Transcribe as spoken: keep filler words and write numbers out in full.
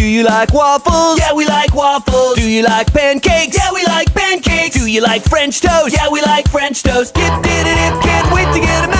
Do you like waffles? Yeah, we like waffles. Do you like pancakes? Yeah, we like pancakes. Do you like French toast? Yeah, we like French toast. Dip, dip, dip, can't wait to get 'em